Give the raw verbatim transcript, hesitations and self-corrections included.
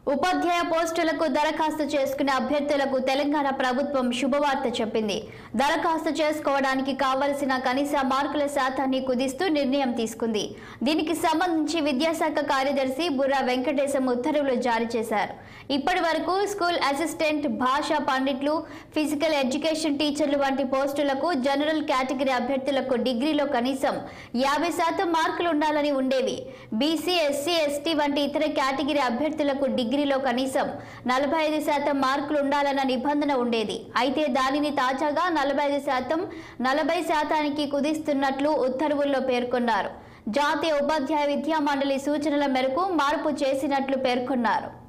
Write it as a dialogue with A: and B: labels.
A: ఉపాధ్యాయ పోస్టులకు దరఖాస్తు చేసుకునే అభ్యర్థులకు తెలంగాణ ప్రభుత్వం శుభవార్త చెప్పింది. దరఖాస్తు చేసుకోవడానికి కావలసిన కనీస మార్కుల శాతాన్ని కుదిస్తూ నిర్ణయం తీసుకుంది. దీనికి సంబంధించి విద్యాశాఖ కార్యదర్శి బుర్రా వెంకటేశం ఉత్తర్వులు జారీ చేశారు. ఇప్పటి వరకు స్కూల్ అసిస్టెంట్, భాషా పండిట్లు, ఫిజికల్ ఎడ్యుకేషన్ టీచర్లు వంటి పోస్టులకు జనరల్ కేటగిరీ అభ్యర్థులకు డిగ్రీలో కనీసం యాభై శాతం మార్కులు ఉండాలని ఉండేవి. బీసీ, ఎస్సీ, ఎస్టీ వంటి ఇతర కేటగిరీ అభ్యర్థులకు డిగ్రీలో కనీసం నలభై ఐదు శాతం మార్కులు ఉండాలన్న నిబంధన ఉండేది. అయితే దానిని తాజాగా నలభై ఐదు శాతం నలభై శాతానికి కుదిస్తున్నట్లు ఉత్తర్వుల్లో పేర్కొన్నారు. జాతీయ ఉపాధ్యాయ విద్యా మండలి సూచనల మేరకు మార్పు చేసినట్లు పేర్కొన్నారు.